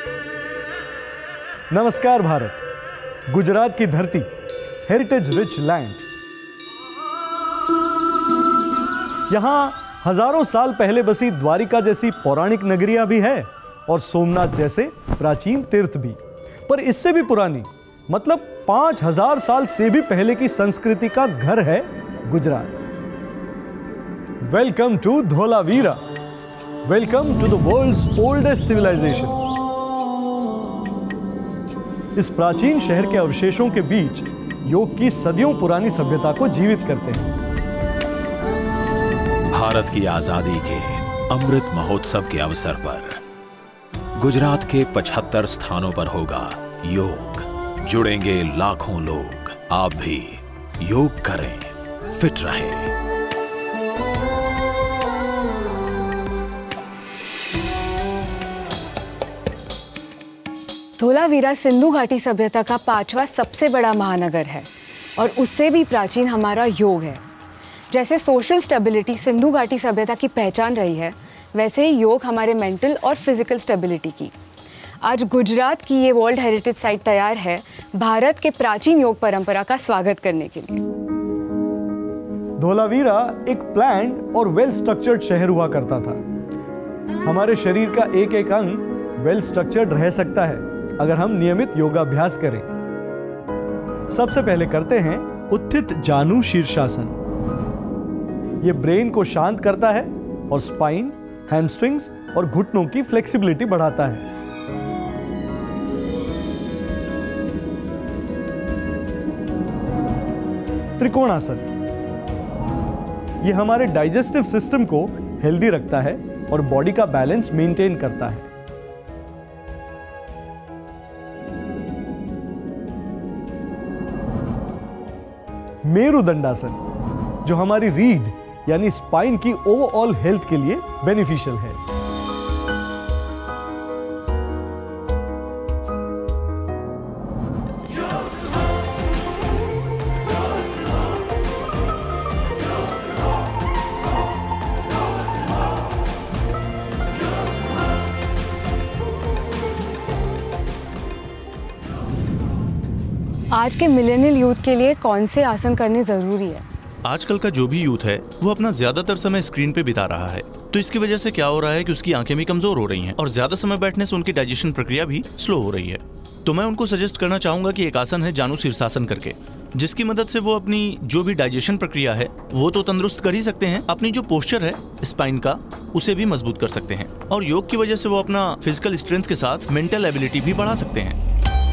नमस्कार भारत, गुजरात की धरती, हेरिटेज रिच लैंड। यहां हजारों साल पहले बसी द्वारिका जैसी पौराणिक नगरियां भी है और सोमनाथ जैसे प्राचीन तीर्थ भी। पर इससे भी पुरानी, मतलब 5000 साल से भी पहले की संस्कृति का घर है Gujarat. Welcome to Dholavira, welcome to the world's oldest civilisation. इस प्राचीन शहर के अवशेषों के बीच योग की सदियों पुरानी सभ्यता को जीवित करते हैं। भारत की आजादी के अमृत महोत्सव के अवसर पर गुजरात के 75 स्थानों पर होगा योग। जुड़ेंगे लाखों लोग। आप भी योग करें, फिट रहें। धोलावीरा सिंधु घाटी सभ्यता का 5वां सबसे बड़ा महानगर है और उससे भी प्राचीन हमारा योग है। जैसे सोशल स्टेबिलिटी सिंधु घाटी सभ्यता की पहचान रही है, वैसे ही योग हमारे मेंटल और फिजिकल स्टेबिलिटी की। आज गुजरात की ये वर्ल्ड हेरिटेज साइट तैयार है भारत के प्राचीन योग परंपरा का स्वागत करने के लिए। धोलावीरा एक प्लान्ड और वेल स्ट्रक्चर्ड शहर हुआ करता था। हमारे शरीर का एक एक अंग वेल स्ट्रक्चर्ड रह सकता है अगर हम नियमित योगाभ्यास करें। सबसे पहले करते हैं उत्थित जानु शीर्षासन। यह ब्रेन को शांत करता है और स्पाइन, हैमस्ट्रिंग्स और घुटनों की फ्लेक्सिबिलिटी बढ़ाता है। त्रिकोणासन, यह हमारे डाइजेस्टिव सिस्टम को हेल्दी रखता है और बॉडी का बैलेंस मेंटेन करता है। मेरुदंडासन, जो हमारी रीढ़ यानी स्पाइन की ओवरऑल हेल्थ के लिए बेनिफिशियल है। आज के मिलेनियल यूथ के लिए कौन से आसन करने जरूरी है? आजकल का जो भी यूथ है वो अपना ज्यादातर समय स्क्रीन पे बिता रहा है, तो इसकी वजह से क्या हो रहा है कि उसकी आंखें भी कमजोर हो रही हैं और ज्यादा समय बैठने से उनकी डाइजेशन प्रक्रिया भी स्लो हो रही है। तो मैं उनको सजेस्ट करना चाहूंगा कि एक आसन है जानु शीर्षासन करके, जिसकी मदद से वो अपनी जो भी डाइजेशन प्रक्रिया है वो तो तंदुरुस्त कर ही सकते हैं, अपनी जो पोस्चर है स्पाइन का उसे भी मजबूत कर सकते हैं और योग की वजह से वो अपना फिजिकल स्ट्रेंथ के साथ मेंटल एबिलिटी भी बढ़ा सकते हैं।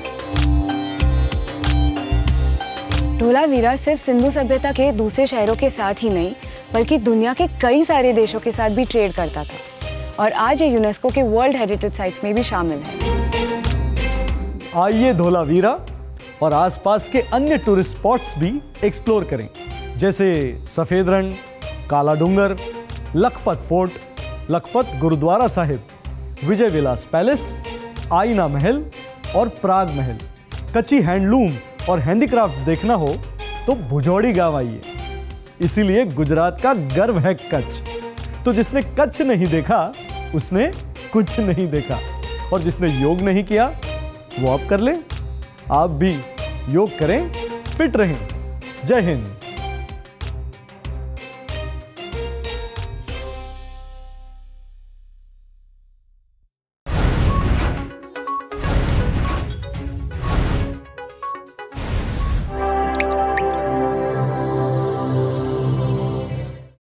धोलावीरा सिर्फ सिंधु सभ्यता के दूसरे शहरों के साथ ही नहीं बल्कि दुनिया के कई सारे देशों के साथ भी ट्रेड करता था और आज ये यूनेस्को के वर्ल्ड हेरिटेज साइट्स में भी शामिल है। आइए धोलावीरा और आसपास के अन्य टूरिस्ट स्पॉट्स भी एक्सप्लोर करें, जैसे सफेद रण, काला डूंगर, लखपत फोर्ट, लखपत गुरुद्वारा साहिब, विजय विलास पैलेस, आईना महल और प्राग महल। कच्ची हैंडलूम और हैंडीक्राफ्ट देखना हो तो भुजौड़ी गांव आइए। इसीलिए गुजरात का गर्व है कच्छ। तो जिसने कच्छ नहीं देखा उसने कुछ नहीं देखा, और जिसने योग नहीं किया वो अब कर ले। आप भी योग करें, फिट रहें। जय हिंद।